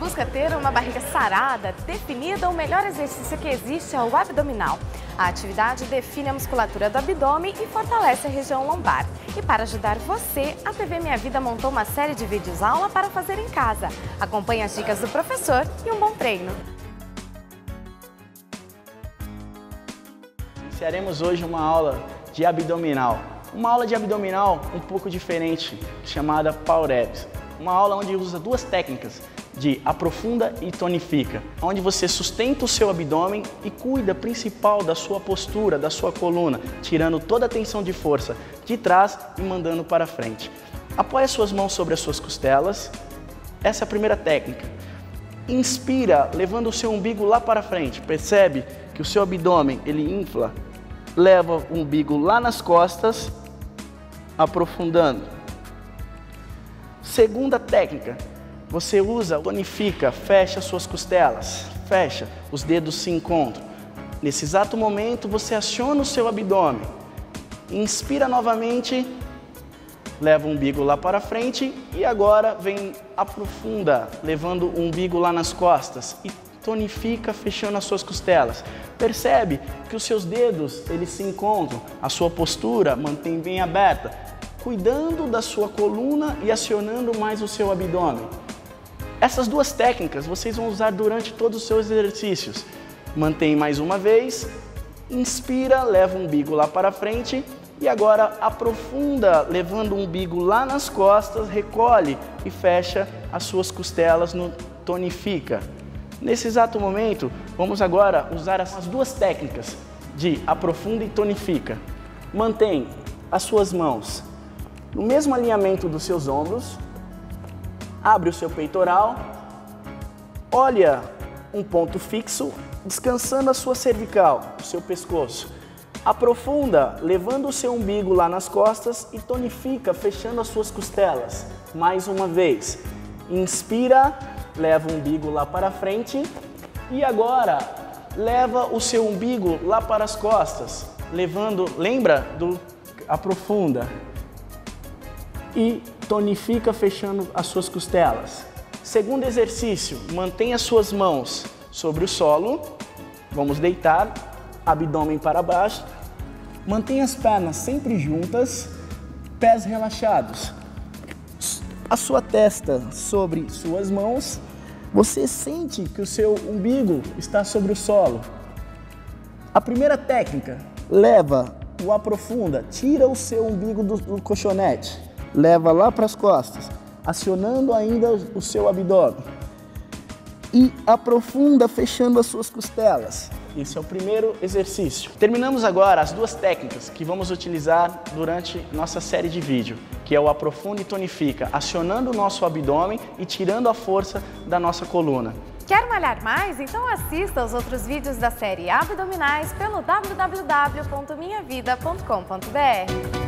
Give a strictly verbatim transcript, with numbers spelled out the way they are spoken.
busca ter uma barriga sarada, definida, o melhor exercício que existe é o abdominal. A atividade define a musculatura do abdômen e fortalece a região lombar. E para ajudar você, a T V Minha Vida montou uma série de vídeos aula para fazer em casa. Acompanhe as dicas do professor e um bom treino. Iniciaremos hoje uma aula de abdominal. Uma aula de abdominal um pouco diferente, chamada Power Abs. Uma aula onde usa duas técnicas de aprofunda e tonifica, onde você sustenta o seu abdômen e cuida principal da sua postura, da sua coluna, tirando toda a tensão de força de trás e mandando para frente. Apoie as suas mãos sobre as suas costelas. Essa é a primeira técnica. Inspira, levando o seu umbigo lá para frente. Percebe que o seu abdômen ele infla, leva o umbigo lá nas costas, aprofundando. Segunda técnica, você usa, tonifica, fecha suas costelas, fecha, os dedos se encontram. Nesse exato momento você aciona o seu abdômen, inspira novamente, leva o umbigo lá para frente e agora vem, aprofunda, levando o umbigo lá nas costas e tonifica, fechando as suas costelas. Percebe que os seus dedos, eles se encontram, a sua postura mantém bem aberta, cuidando da sua coluna e acionando mais o seu abdômen. Essas duas técnicas vocês vão usar durante todos os seus exercícios. Mantém mais uma vez, inspira, leva o umbigo lá para frente e agora aprofunda, levando o umbigo lá nas costas, recolhe e fecha as suas costelas no tonifica. Nesse exato momento, vamos agora usar as duas técnicas de aprofunda e tonifica. Mantém as suas mãos no mesmo alinhamento dos seus ombros, abre o seu peitoral, olha um ponto fixo, descansando a sua cervical, o seu pescoço. Aprofunda, levando o seu umbigo lá nas costas e tonifica, fechando as suas costelas. Mais uma vez, inspira, leva o umbigo lá para frente e agora leva o seu umbigo lá para as costas, levando, lembra do aprofunda e tonifica, fechando as suas costelas. Segundo exercício, mantenha as suas mãos sobre o solo, vamos deitar, abdômen para baixo, mantenha as pernas sempre juntas, pés relaxados. A sua testa sobre suas mãos, você sente que o seu umbigo está sobre o solo. A primeira técnica, leva o aprofunda, tira o seu umbigo do, do colchonete, leva lá para as costas, acionando ainda o seu abdômen. E aprofunda, fechando as suas costelas. Esse é o primeiro exercício. Terminamos agora as duas técnicas que vamos utilizar durante nossa série de vídeo, que é o aprofunda e tonifica, acionando o nosso abdômen e tirando a força da nossa coluna. Quer malhar mais? Então assista aos outros vídeos da série Abdominais pelo w w w ponto minha vida ponto com ponto b r.